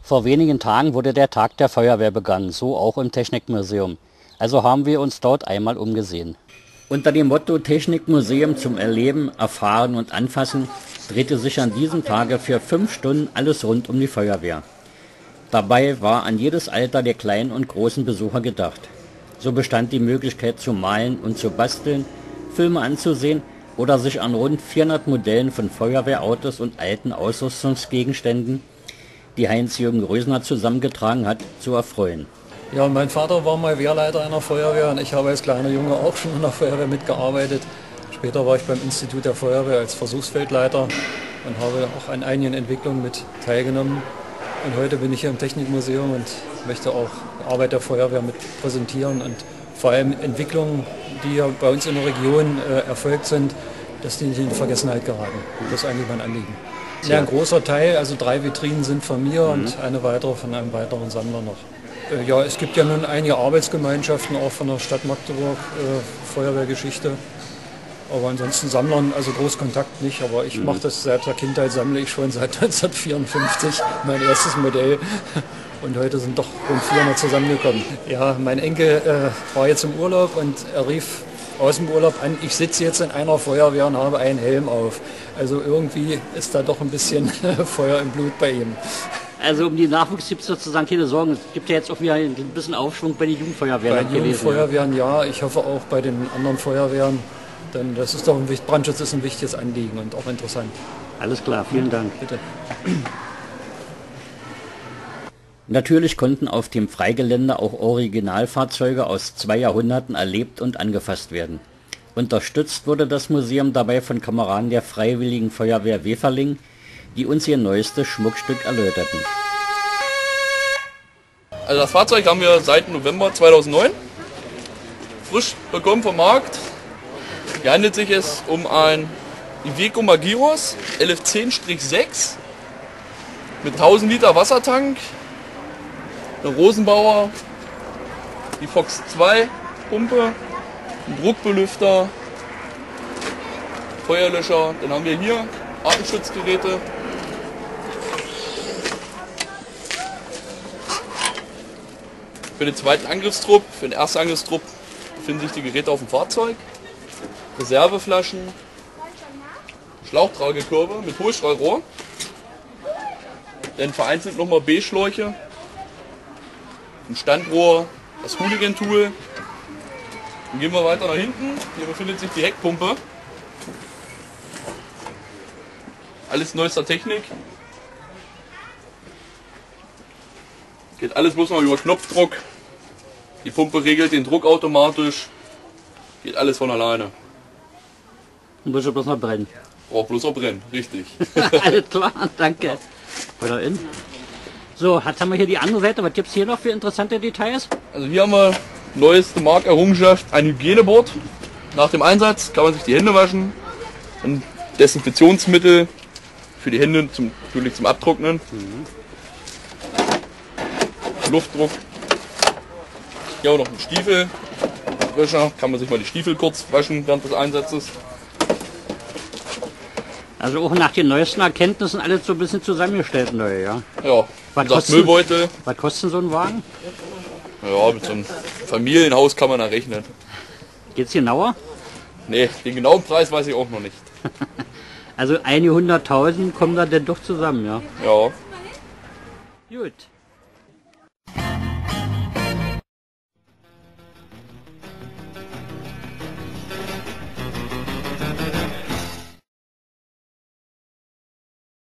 Vor wenigen Tagen wurde der Tag der Feuerwehr begangen, so auch im Technikmuseum. Also haben wir uns dort einmal umgesehen. Unter dem Motto Technikmuseum zum Erleben, Erfahren und Anfassen drehte sich an diesem Tage für 5 Stunden alles rund um die Feuerwehr. Dabei war an jedes Alter der kleinen und großen Besucher gedacht. So bestand die Möglichkeit zu malen und zu basteln, Filme anzusehen oder sich an rund 400 Modellen von Feuerwehrautos und alten Ausrüstungsgegenständen, die Heinz-Jürgen Grösner zusammengetragen hat, zu erfreuen. Ja, mein Vater war mal Wehrleiter einer Feuerwehr und ich habe als kleiner Junge auch schon in der Feuerwehr mitgearbeitet. Später war ich beim Institut der Feuerwehr als Versuchsfeldleiter und habe auch an einigen Entwicklungen mit teilgenommen. Und heute bin ich hier im Technikmuseum und möchte auch die Arbeit der Feuerwehr mit präsentieren und vor allem Entwicklungen, die ja bei uns in der Region erfolgt sind, dass die nicht in Vergessenheit geraten. Das ist eigentlich mein Anliegen. Ja, ein großer Teil, also 3 Vitrinen sind von mir und eine weitere von einem weiteren Sammler noch. Ja, es gibt ja nun einige Arbeitsgemeinschaften auch von der Stadt Magdeburg, Feuerwehrgeschichte. Aber ansonsten Sammlern, also Großkontakt nicht, aber ich mache das seit der Kindheit, sammle ich schon seit 1954, mein erstes Modell. Und heute sind doch rund 400 zusammengekommen. Ja, mein Enkel war jetzt im Urlaub und er rief aus dem Urlaub an, ich sitze jetzt in einer Feuerwehr und habe einen Helm auf. Also irgendwie ist da doch ein bisschen Feuer im Blut bei ihm. Also um die Nachwuchs gibt es sozusagen keine Sorgen. Es gibt ja jetzt auch wieder ein bisschen Aufschwung bei den Jugendfeuerwehren. Bei den Jugendfeuerwehren ja, ich hoffe auch bei den anderen Feuerwehren. Denn das ist doch Brandschutz ist ein wichtiges Anliegen und auch interessant. Alles klar, vielen Dank. Bitte. Natürlich konnten auf dem Freigelände auch Originalfahrzeuge aus 2 Jahrhunderten erlebt und angefasst werden. Unterstützt wurde das Museum dabei von Kameraden der Freiwilligen Feuerwehr Weferling, die uns ihr neuestes Schmuckstück erläuterten. Also das Fahrzeug haben wir seit November 2009 frisch bekommen vom Markt. Hier handelt sich es um ein Iveco Magirus LF10-6 mit 1000 Liter Wassertank, eine Rosenbauer, die Fox 2 Pumpe, ein Druckbelüfter, Feuerlöscher. Dann haben wir hier Atemschutzgeräte. Für den zweiten Angriffstrupp, für den ersten Angriffstrupp befinden sich die Geräte auf dem Fahrzeug. Reserveflaschen, Schlauchtragekörbe mit Hohlstrahlrohr, dann vereinzelt nochmal B-Schläuche, ein Standrohr, das Hooligan-Tool. Dann gehen wir weiter nach hinten, hier befindet sich die Heckpumpe. Alles neuester Technik. Geht alles bloß noch über Knopfdruck. Die Pumpe regelt den Druck automatisch. Geht alles von alleine. Und muss bloß noch brennen. Braucht bloß noch brennen, richtig. Alles klar, danke. Oder in. So, jetzt haben wir hier die andere Seite. Was gibt es hier noch für interessante Details? Also hier haben wir neueste Markerrungenschaft, ein Hygieneboard. Nach dem Einsatz kann man sich die Hände waschen. Ein Desinfektionsmittel für die Hände, natürlich zum Abtrocknen. Luftdruck. Hier auch noch ein Stiefelwäscher. Kann man sich mal die Stiefel kurz waschen während des Einsatzes. Also auch nach den neuesten Erkenntnissen alles so ein bisschen zusammengestellt neu, ja? Ja, Was Müllbeutel. Was kostet so ein Wagen? Ja, mit so einem Familienhaus kann man da rechnen. Geht's genauer? Nee, den genauen Preis weiß ich auch noch nicht. Also einige 100.000 kommen da denn doch zusammen, ja? Ja. Gut.